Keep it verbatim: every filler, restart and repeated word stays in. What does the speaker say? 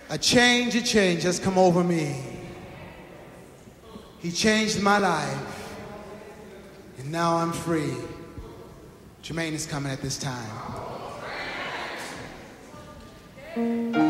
A change, a change has come over me. He changed my life, and now I'm free. Jermaine is coming at this time.